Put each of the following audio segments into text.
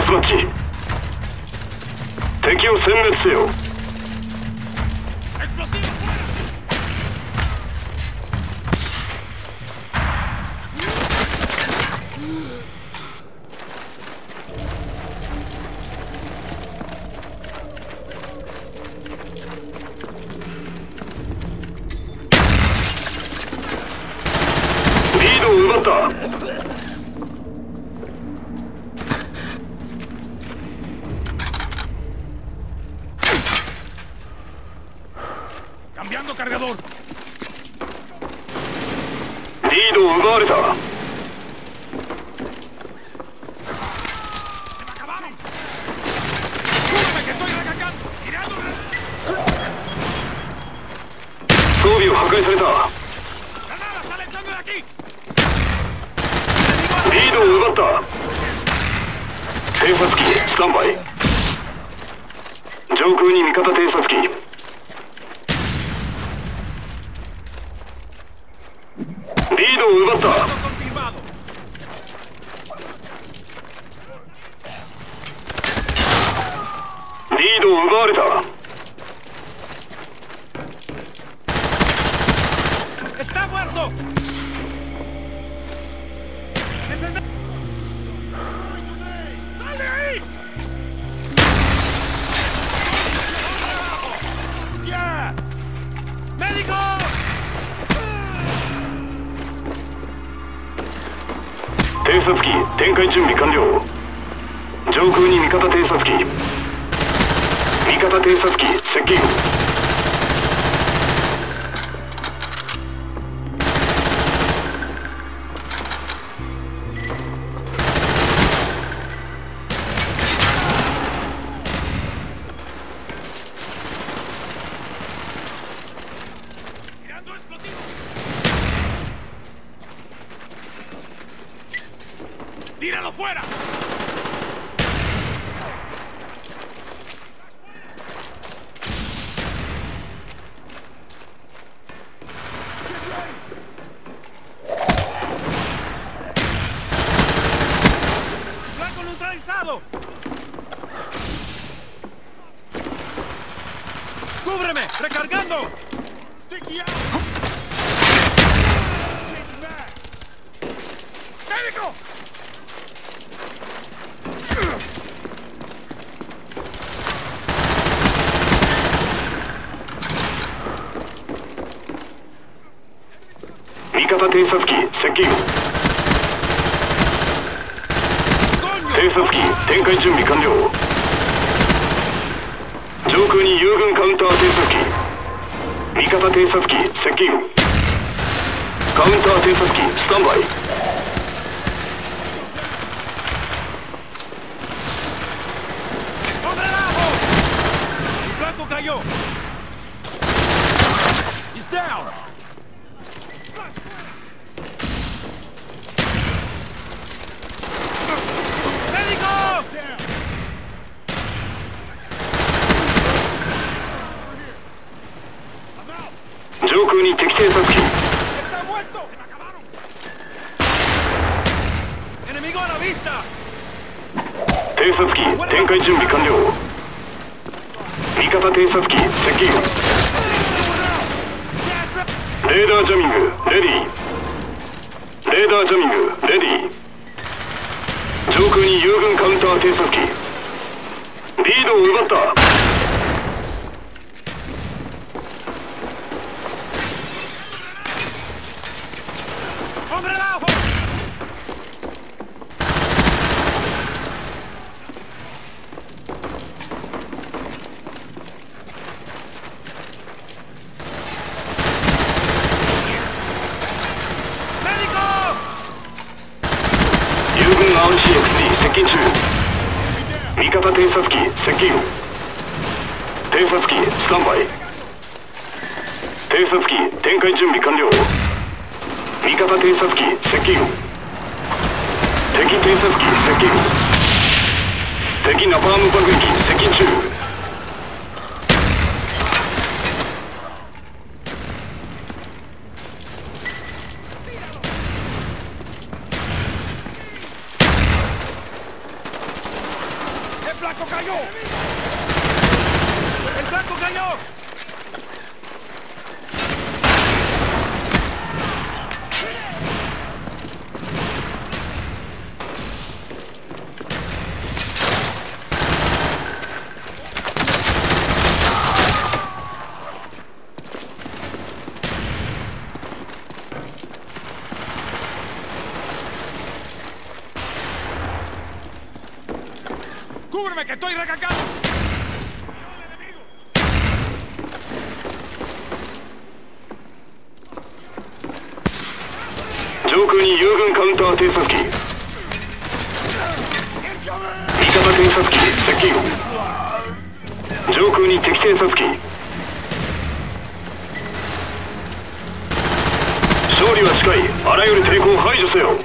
スマッチ。敵を殲滅せよ。リードを奪った。 Cambiando cargador. リードを奪われた。 Se me acabaron. Cúbreme que estoy recargando. Tirando. 装備を破壊された。 Granada, sale echando de aquí. リードを奪った。偵察機スタンバイ。上空に味方偵察機。リードを奪った。 Confirmado. リードを奪われた。 Está muerto. ¡Sal de ahí! ¡Yes! ¡Médico! 偵察機展開準備完了。上空に味方偵察機。味方偵察機接近。 ¡Tirando explosivo! ¡Tíralo fuera! ¡Blanco neutralizado! ¡Cúbreme! ¡Recargando! ¡Sticky out! ¡Médico! 味方偵察機接近。偵察機展開準備完了。上空に友軍カウンター偵察機。味方偵察機接近。カウンター偵察機スタンバイ。 ¡Hombre abajo! ¡El blanco cayó! ¡He's down! ¡Médico! 上空に敵偵察機。 ¡Está muerto! ¡Se me acabaron! ¡Enemigo a la vista! 偵察機展開準備完了。味方偵察機接近。レーダージャミングレディー。レーダージャミングレディー。上空に友軍カウンター偵察機。リードを奪った。 ¡Hombre abajo! ¡Médico! 友軍 RCXD 接近中。味方偵察機接近。偵察機スタンバイ。偵察機展開準備完了。味方偵察機接近。敵偵察機接近。敵ナパーム爆撃接近中。 blanco cayó! ¡El blanco cayó! ¡Cúbreme, que estoy recargando! ¡El enemigo! 上空に友軍カウンター偵察機。味方偵察機接近。上空に敵偵察機。勝利は近い。あらゆる抵抗を排除せよ。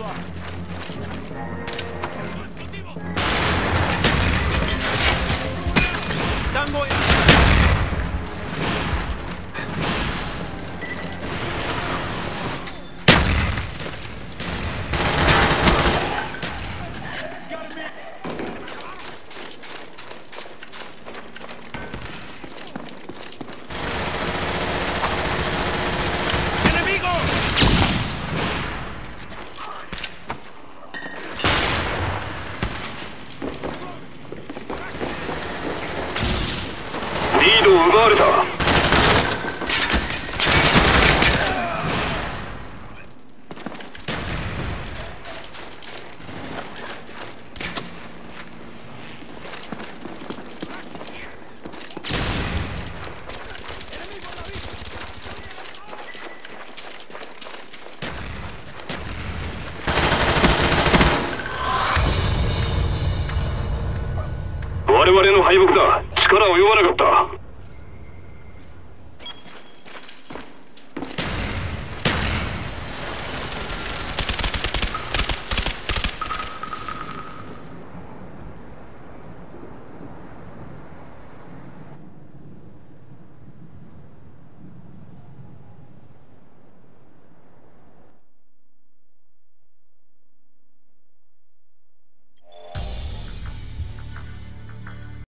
リードを奪われた。我々の敗北だ。力及ばなかった。